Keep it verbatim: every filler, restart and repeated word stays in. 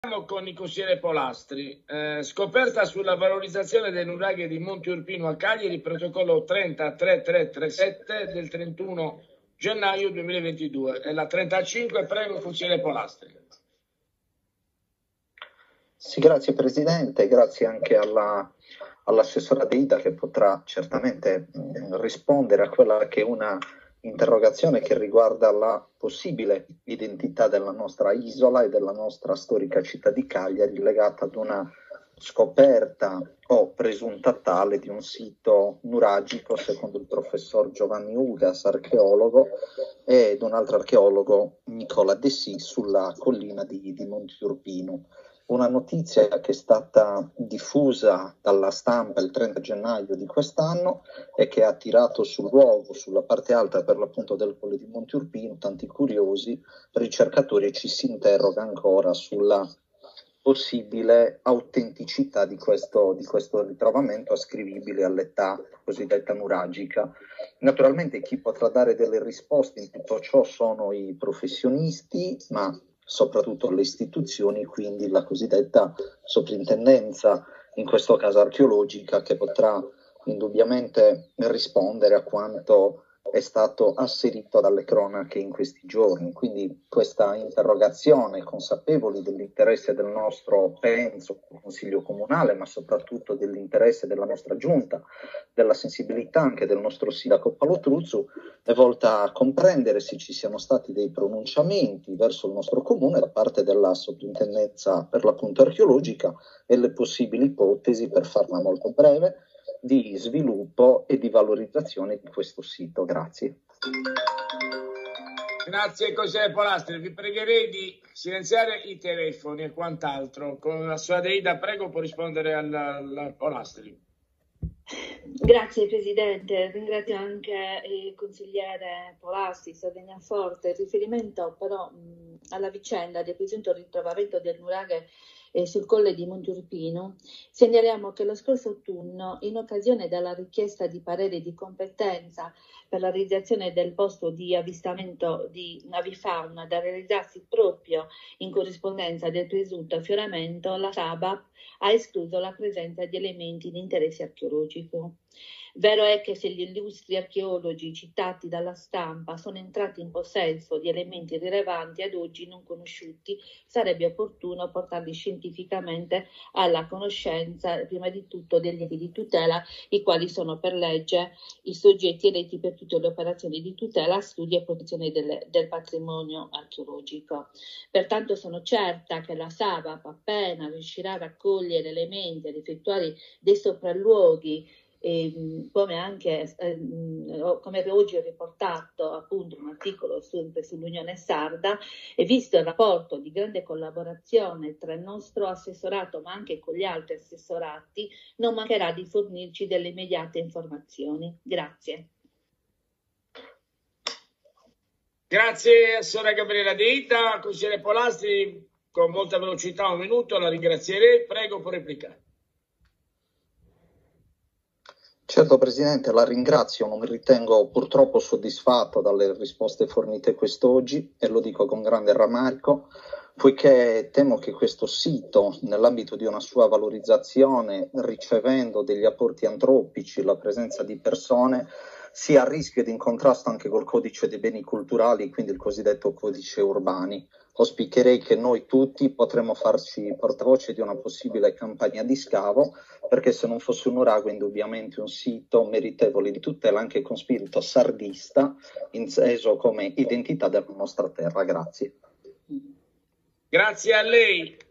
Con il consigliere Polastri, eh, scoperta sulla valorizzazione dei nuraghi di Monte Urpino a Cagliari, protocollo trenta trentatré trentasette del trentuno gennaio duemilaventidue. È la trentacinque, prego consigliere Polastri. Sì, grazie Presidente, grazie anche alla, all'assessora Deida che potrà certamente mh, rispondere a quella che è una interrogazione che riguarda la possibile identità della nostra isola e della nostra storica città di Cagliari, legata ad una scoperta o presunta tale di un sito nuragico, secondo il professor Giovanni Ugas, archeologo, ed un altro archeologo, Nicola De Sì, sulla collina di, di Monte Urpino. Una notizia che è stata diffusa dalla stampa il trenta gennaio di quest'anno e che ha tirato sul luogo, sulla parte alta per l'appunto del Colle di Monte Urpino, tanti curiosi ricercatori, e ci si interroga ancora sulla possibile autenticità di questo, di questo ritrovamento ascrivibile all'età cosiddetta nuragica. Naturalmente chi potrà dare delle risposte in tutto ciò sono i professionisti, ma soprattutto le istituzioni, quindi la cosiddetta soprintendenza, in questo caso archeologica, che potrà indubbiamente rispondere a quanto è stato asserito dalle cronache in questi giorni. Quindi questa interrogazione, consapevoli dell'interesse del nostro, penso, Consiglio Comunale, ma soprattutto dell'interesse della nostra Giunta, della sensibilità anche del nostro sindaco Paolo Truzzu, è volta a comprendere se ci siano stati dei pronunciamenti verso il nostro comune da parte della soprintendenza per l'appunto archeologica e le possibili ipotesi, per farla molto breve, di sviluppo e di valorizzazione di questo sito. Grazie. Grazie consigliere Polastri, vi pregherei di silenziare i telefoni e quant'altro. Con la sua Deida, prego, può rispondere al, al Polastri. Grazie Presidente, ringrazio anche il consigliere Polastri, Sardegnaforte. In riferimento però mh, alla vicenda del presunto ritrovamento del nuraghe eh, sul colle di Monte Urpino, segnaliamo che lo scorso autunno, in occasione della richiesta di parere di competenza per la realizzazione del posto di avvistamento di avifauna da realizzarsi proprio in corrispondenza del presunto affioramento, la S A B A P ha escluso la presenza di elementi di interesse archeologico. Vero è che se gli illustri archeologi citati dalla stampa sono entrati in possesso di elementi rilevanti ad oggi non conosciuti, sarebbe opportuno portarli scientificamente alla conoscenza, prima di tutto, degli enti di tutela, i quali sono per legge i soggetti eletti per tutte le operazioni di tutela, studi e protezione del, del patrimonio archeologico. Pertanto sono certa che la S A B A P, appena riuscirà a raccogliere elementi, ad effettuare dei sopralluoghi, E, come anche eh, come oggi ho riportato appunto un articolo sempre sull'Unione Sarda, e visto il rapporto di grande collaborazione tra il nostro assessorato ma anche con gli altri assessorati, non mancherà di fornirci delle immediate informazioni. Grazie. Grazie assessora Gabriella Deida. Consigliere Polastri, con molta velocità, un minuto, la ringrazierei. Prego, può replicare. Certo Presidente, la ringrazio, non mi ritengo purtroppo soddisfatto dalle risposte fornite quest'oggi e lo dico con grande rammarico, poiché temo che questo sito, nell'ambito di una sua valorizzazione, ricevendo degli apporti antropici, la presenza di persone, sia a rischio ed in contrasto anche col codice dei beni culturali, quindi il cosiddetto codice urbani. Auspicherei che noi tutti potremmo farci portavoce di una possibile campagna di scavo, perché se non fosse un nurago è indubbiamente un sito meritevole di tutela anche con spirito sardista, inteso come identità della nostra terra. Grazie. Grazie a lei.